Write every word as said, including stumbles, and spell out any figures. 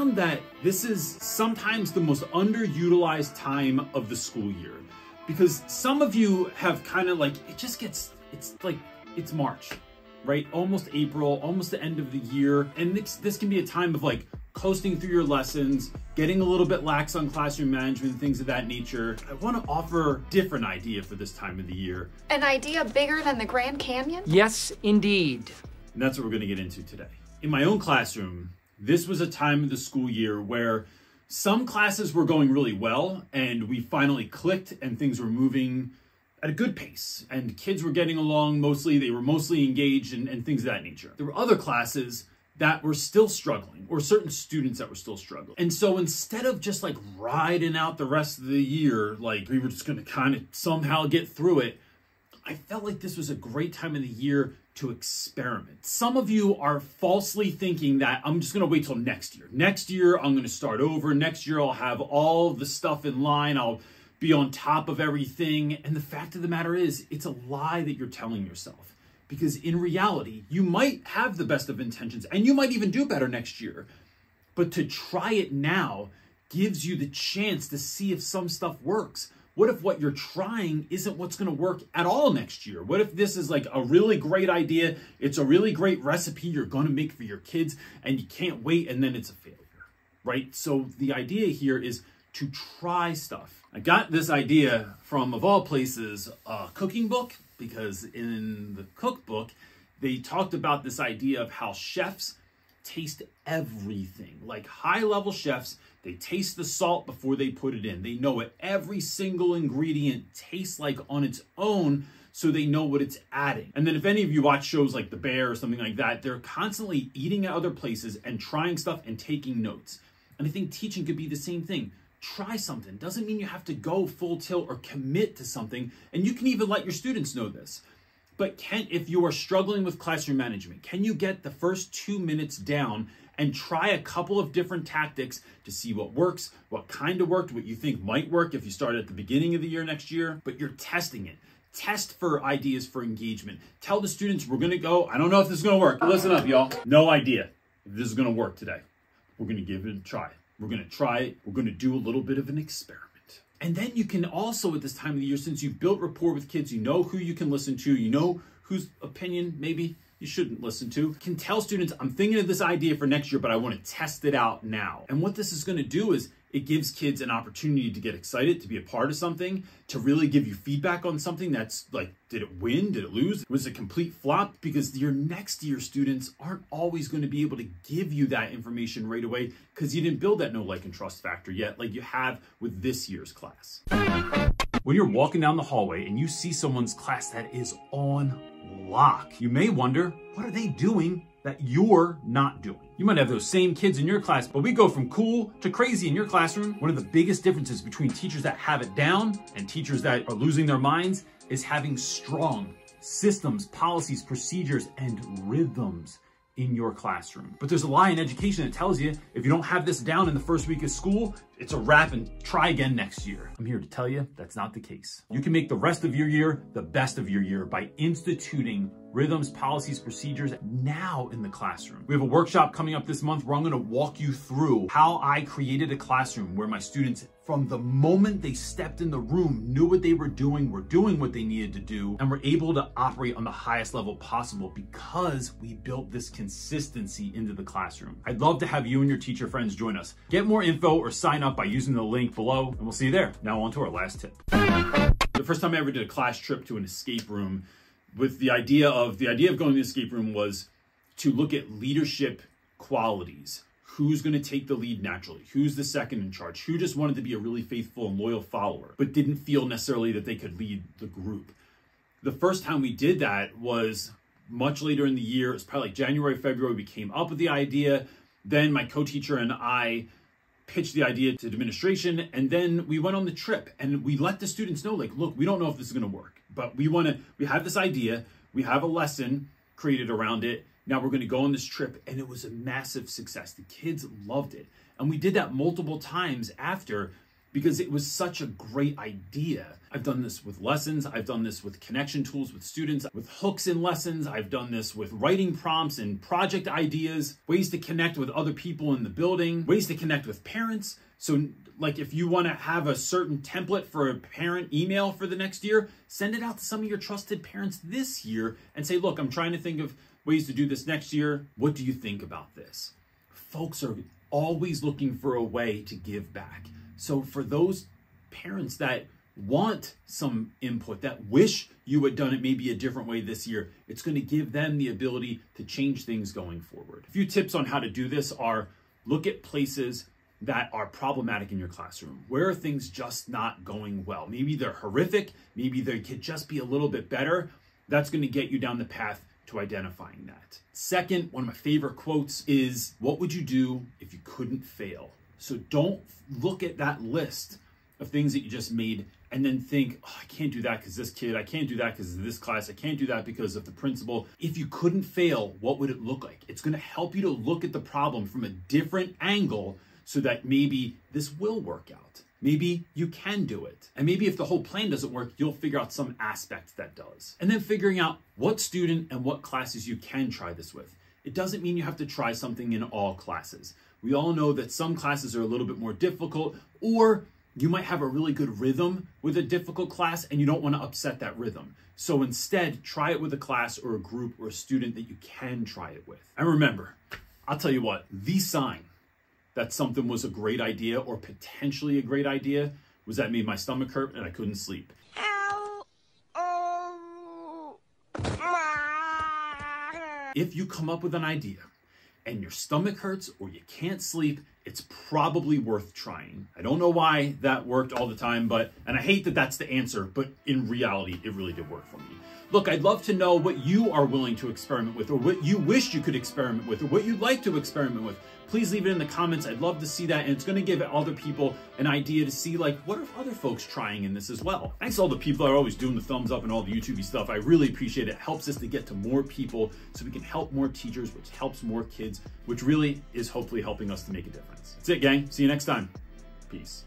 found that this is sometimes the most underutilized time of the school year, because some of you have kind of like, it just gets, it's like, it's March, right? Almost April, almost the end of the year. And this, this can be a time of like coasting through your lessons, getting a little bit lax on classroom management, things of that nature. I want to offer a different idea for this time of the year. An idea bigger than the Grand Canyon? Yes, indeed. And that's what we're going to get into today. In my own classroom, this was a time of the school year where some classes were going really well and we finally clicked and things were moving at a good pace and kids were getting along mostly, they were mostly engaged and, and things of that nature. There were other classes that were still struggling, or certain students that were still struggling. And so instead of just like riding out the rest of the year, like we were just gonna kind of somehow get through it, I felt like this was a great time of the year to experiment. Some of you are falsely thinking that I'm just gonna wait till next year. Next year, I'm gonna start over. Next year, I'll have all the stuff in line. I'll be on top of everything. And the fact of the matter is, it's a lie that you're telling yourself. Because in reality, you might have the best of intentions and you might even do better next year. But to try it now gives you the chance to see if some stuff works. What if what you're trying isn't what's going to work at all next year? What if this is like a really great idea? It's a really great recipe you're going to make for your kids and you can't wait and then it's a failure, right? So the idea here is to try stuff. I got this idea from, of all places, a cooking book, because in the cookbook, they talked about this idea of how chefs taste everything. Like high-level chefs, they taste the salt before they put it in. They know what every single ingredient tastes like on its own, so they know what it's adding. And then if any of you watch shows like The Bear or something like that, they're constantly eating at other places and trying stuff and taking notes. And I think teaching could be the same thing. Try something. Doesn't mean you have to go full tilt or commit to something. And you can even let your students know this. But can, if you are struggling with classroom management, can you get the first two minutes down and try a couple of different tactics to see what works, what kind of worked, what you think might work if you start at the beginning of the year next year, but you're testing it. Test for ideas for engagement. Tell the students, we're going to go, I don't know if this is going to work. Listen up, y'all. No idea if this is going to work today. We're going to give it a try. We're going to try it. We're going to do a little bit of an experiment. And then you can also, at this time of the year, since you've built rapport with kids, you know who you can listen to, you know whose opinion maybe you shouldn't listen to, can tell students, I'm thinking of this idea for next year, but I want to test it out now. And what this is going to do is it gives kids an opportunity to get excited, to be a part of something, to really give you feedback on something that's like, did it win? Did it lose? Was it a complete flop? Because your next year students aren't always going to be able to give you that information right away because you didn't build that know, like, and trust factor yet like you have with this year's class. When you're walking down the hallway and you see someone's class that is on lock, you may wonder, what are they doing that you're not doing? You might have those same kids in your class, but we go from cool to crazy in your classroom. One of the biggest differences between teachers that have it down and teachers that are losing their minds is having strong systems, policies, procedures, and rhythms in your classroom. But there's a lie in education that tells you if you don't have this down in the first week of school, it's a wrap and try again next year. I'm here to tell you that's not the case. You can make the rest of your year the best of your year by instituting rhythms, policies, procedures now in the classroom. We have a workshop coming up this month where I'm gonna walk you through how I created a classroom where my students, from the moment they stepped in the room, knew what they were doing, were doing what they needed to do, and were able to operate on the highest level possible because we built this consistency into the classroom. I'd love to have you and your teacher friends join us. Get more info or sign up by using the link below, and we'll see you there. Now on to our last tip. The first time I ever did a class trip to an escape room, with the idea of, the idea of going to the escape room was to look at leadership qualities. Who's going to take the lead naturally? Who's the second in charge? Who just wanted to be a really faithful and loyal follower, but didn't feel necessarily that they could lead the group? The first time we did that was much later in the year. It was probably like January, February. We came up with the idea. Then my co-teacher and I pitched the idea to administration, and then we went on the trip and we let the students know, like, look, we don't know if this is going to work, but we want to, we have this idea, we have a lesson created around it. Now we're going to go on this trip, and it was a massive success. The kids loved it. And we did that multiple times after, because it was such a great idea. I've done this with lessons. I've done this with connection tools with students, with hooks in lessons. I've done this with writing prompts and project ideas, ways to connect with other people in the building, ways to connect with parents. So like if you want to have a certain template for a parent email for the next year, send it out to some of your trusted parents this year and say, look, I'm trying to think of ways to do this next year. What do you think about this? Folks are always looking for a way to give back. So for those parents that want some input, that wish you had done it maybe a different way this year, it's going to give them the ability to change things going forward. A few tips on how to do this are look at places that are problematic in your classroom. Where are things just not going well? Maybe they're horrific. Maybe they could just be a little bit better. That's going to get you down the path to identifying that. Second, one of my favorite quotes is, what would you do if you couldn't fail? So don't look at that list of things that you just made and then think, oh, I can't do that because this kid, I can't do that because of this class, I can't do that because of the principal. If you couldn't fail, what would it look like? It's going to help you to look at the problem from a different angle so that maybe this will work out. Maybe you can do it. And maybe if the whole plan doesn't work, you'll figure out some aspect that does. And then figuring out what student and what classes you can try this with. It doesn't mean you have to try something in all classes. We all know that some classes are a little bit more difficult, or you might have a really good rhythm with a difficult class and you don't want to upset that rhythm. So instead, try it with a class or a group or a student that you can try it with. And remember, I'll tell you what, the sign that something was a great idea or potentially a great idea was that it made my stomach hurt and I couldn't sleep. If you come up with an idea and your stomach hurts or you can't sleep, it's probably worth trying. I don't know why that worked all the time, but, and I hate that that's the answer, but in reality, it really did work for me. Look, I'd love to know what you are willing to experiment with, or what you wish you could experiment with, or what you'd like to experiment with. Please leave it in the comments. I'd love to see that, and it's going to give other people an idea to see, like, what are other folks trying in this as well? Thanks to all the people that are always doing the thumbs up and all the YouTube-y stuff. I really appreciate it. It helps us to get to more people so we can help more teachers, which helps more kids, which really is hopefully helping us to make a difference. That's it, gang. See you next time. Peace.